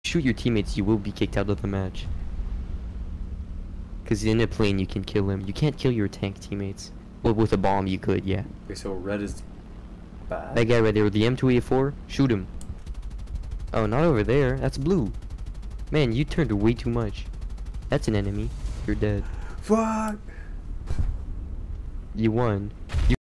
shoot your teammates, you will be kicked out of the match. Because in a plane, you can kill him. You can't kill your tank teammates. Well, with a bomb, you could, yeah. Okay, so red is bad. That guy right there with the M2A4, shoot him. Oh, not over there. That's blue. Man, you turned way too much. That's an enemy. You're dead. Fuck! You won.